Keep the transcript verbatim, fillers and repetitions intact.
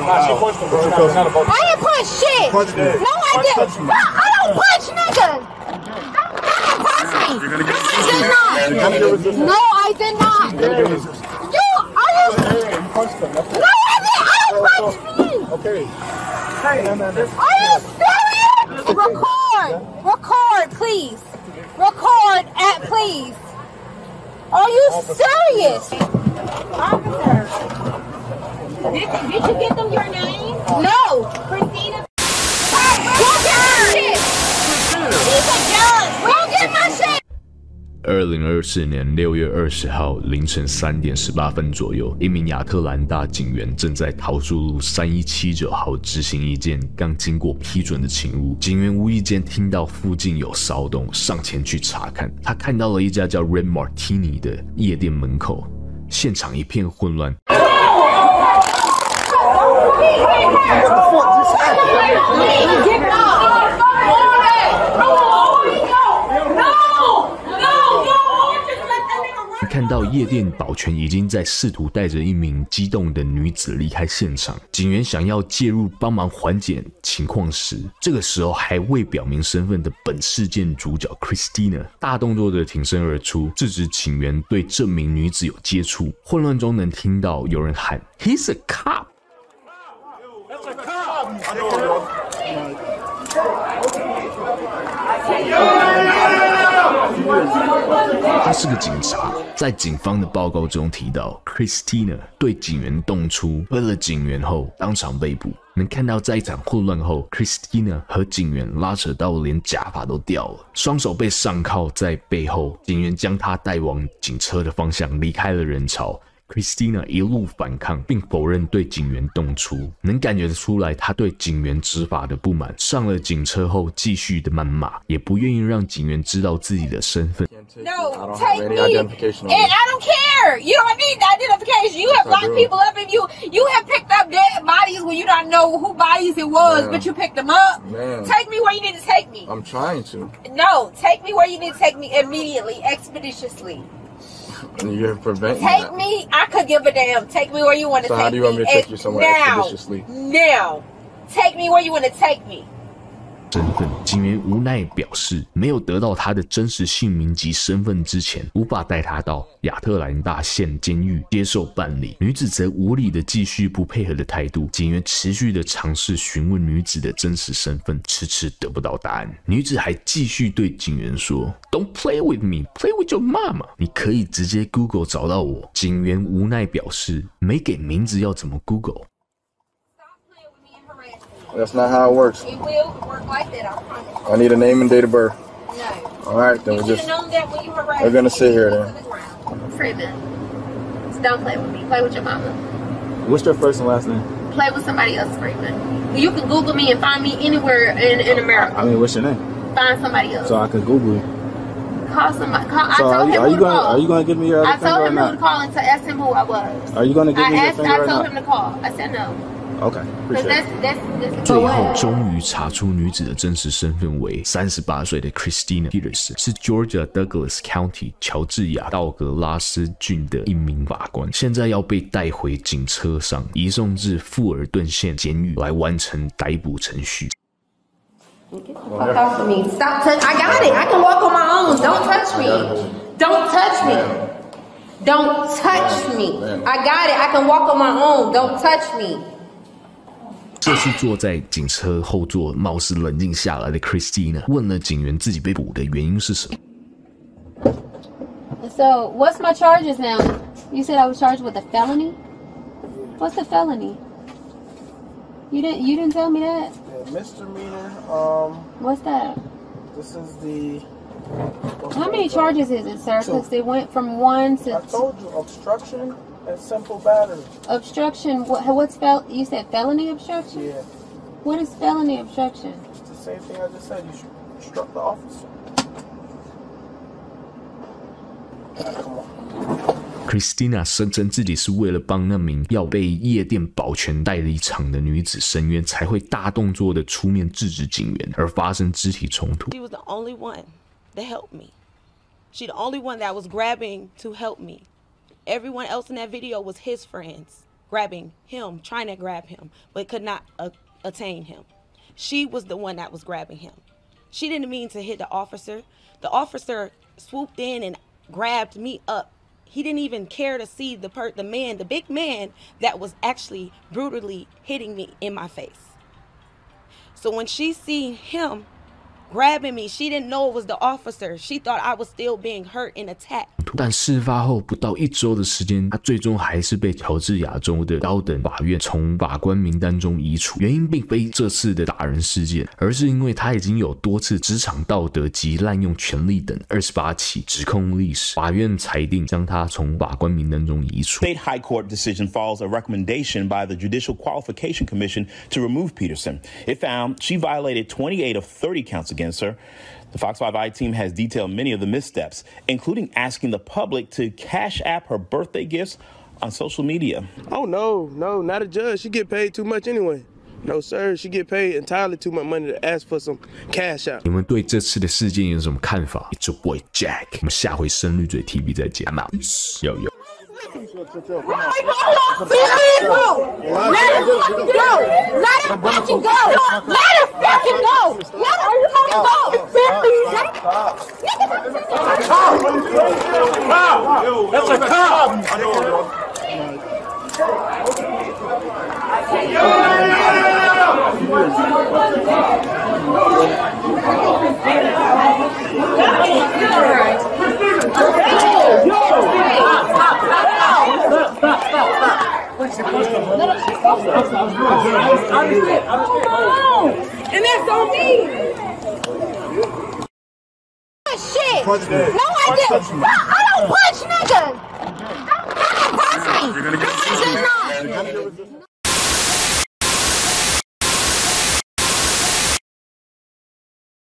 I didn't punch shit. No, I didn't. No, I don't punch niggas. Don't punch me. I did not. No, I did not. You, are you? No, I didn't. I don't punch me. Okay. Are you serious? Record. Record, please. Record at please. Are you serious? Officer. Did, did you get them your name? No. Christina. Go get my shit. He's a judge. Go get my shit. 二零二四年六月二十号凌晨三点十八分左右，一名亚特兰大警员正在桃树路三一七九号执行一件刚经过批准的勤务。警员无意间听到附近有骚动，上前去查看。他看到了一家叫 Red Martini 的夜店门口，现场一片混乱。看到夜店保全已经在试图带着一名激动的女子离开现场，警员想要介入帮忙缓解情况时，这个时候还未表明身份的本事件主角 Christina 大动作的挺身而出，制止警员对这名女子有接触。混乱中能听到有人喊 "He's a cop"。他是个警察，在警方的报告中提到 ，Christina 对警员动粗，推了警员后当场被捕。能看到在一场混乱后 ，Christina 和警员拉扯到连假发都掉了，双手被上铐在背后，警员将他带往警车的方向，离开了人潮。Christina 一路反抗，并否认对警员动粗，能感觉得出来她对警员执法的不满。上了警车后，继续的谩骂，也不愿意让警员知道自己的身份。 No, take me. And I don't care. You don't need identification. You have locked people up, and you you have picked up dead bodies when you don't know who bodies it was, but you picked them up. Take me where you need to take me. I'm trying to. No, take me where you need to take me immediately, expeditiously. You have prevented Take that. me. I could give a damn. Take me where you want to so take me. So how do you want me to take you somewhere now, expeditiously? Now, take me where you want to take me. 身份，警员无奈表示，没有得到他的真实姓名及身份之前，无法带他到亚特兰大县监狱接受办理。女子则无理的继续不配合的态度，警员持续的尝试询问女子的真实身份，迟迟得不到答案。女子还继续对警员说 ：“Don't play with me, play with your mama。你可以直接 Google 找到我。”警员无奈表示，没给名字要怎么 Google？That's not how it works. It will work like that, I promise. I need a name and date of birth. No. All right, then you we just. Known that when you we're gonna sit here then. Freeman, so don't play with me. Play with your mama. What's your first and last name? Play with somebody else, Freeman. You can Google me and find me anywhere in, in America. I mean, what's your name? Find somebody else. So I can Google you. Call somebody. Call, so I told are you, him are who you to gonna, call. Are you gonna give me your other I told him who to call and to ask him who I was. Are you gonna give I me asked, your finger I right told now? him to call. I said no. Okay. That's, that's, that's 最后终于查出女子的真实身份为三十八岁的 Christina Peterson， 是 Georgia Douglas County 乔治亚道格拉斯郡的一名法官，现在要被带回警车上，移送至富尔顿县监狱来完成逮捕程序。 Get the fuck off of me. Stop touching. I got it. I can walk on my own. Don't touch me. Don't touch me. Don't touch me. I got it. I can walk on my own. Don't touch me. 这次坐在警车后座，貌似冷静下来的 Christina 问了警员自己被捕的原因是什么。 So, what's my charges now? You said I was charged with a felony? What's the felony? You didn't. You didn't tell me that. Yeah, misdemeanor. Um. What's that? This is the. How many charges is it, sir? Because they went from one to. I told you obstruction and simple battery. Obstruction. What? What's fel? You said felony obstruction. Yeah. What is felony obstruction? It's the same thing I just said. You struck the officer. Come on. Christina 声称自己是为了帮那名要被夜店保全带离场的女子申冤，才会大动作的出面制止警员，而发生肢体冲突。 She was the only one that helped me. She the only one that was grabbing to help me. Everyone else in that video was his friends grabbing him, trying to grab him, but could not uh, attain him. She was the one that was grabbing him. She didn't mean to hit the officer. The officer swooped in and grabbed me up. He didn't even care to see the per the man, the big man that was actually brutally hitting me in my face. So when she seen him grabbing me, she didn't know it was the officer. She thought I was still being hurt and attacked. 但事发后不到一周的时间，他最终还是被乔治亚州的高等法院从法官名单中移除。原因并非这次的打人事件，而是因为他已经有多次职场道德及滥用权力等二十八起指控历史。法院裁定将他从法官名单中移除。 State High Court decision follows a recommendation by the Judicial Qualification Commission to remove Peterson. It found she violated twenty-eight of thirty counts against her. The Fox five I team has detailed many of the missteps, including asking the public to cash app her birthday gifts on social media. Oh, no, no, not a judge. She get paid too much anyway. No, sir, she get paid entirely too much money to ask for some cash out. 你们对这次的事件有什么看法 ？It's your boy Jack。我们下回深绿嘴 T V 再见。有有。 Let it fucking go! Let it fucking go! Let it fucking go! Let it fucking go! That's a cop! And that's on me! Shit! No, I didn't! I don't punch niggas! Don't punch me! You're gonna get